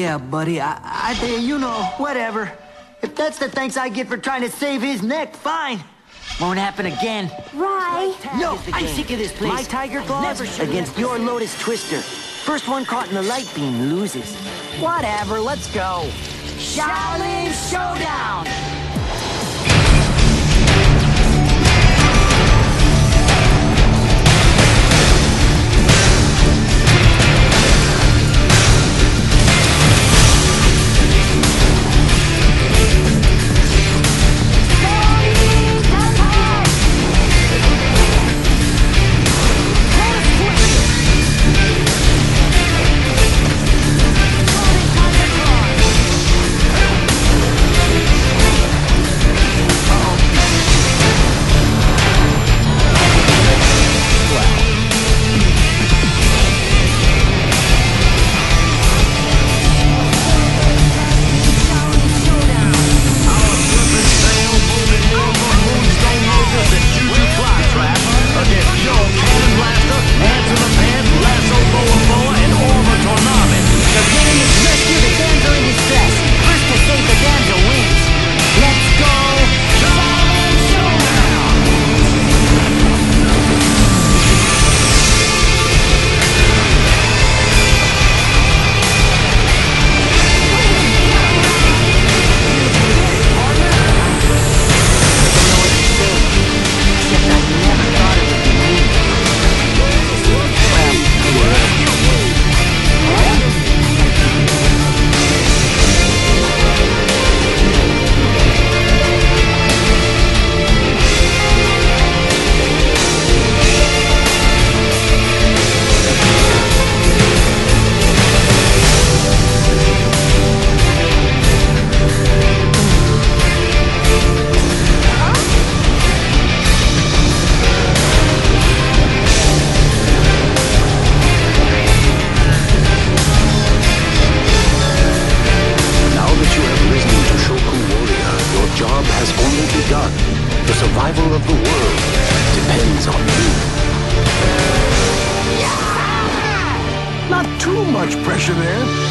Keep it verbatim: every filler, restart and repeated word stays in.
Yeah, buddy, I, I, you know, whatever. If that's the thanks I get for trying to save his neck, fine. Won't happen again. Right. No, I'm sick of this place. My tiger claws against your lotus twister. First one caught in the light beam loses. Whatever, let's go. Shaolin Showdown! The survival of the world depends on you. Not too much pressure there.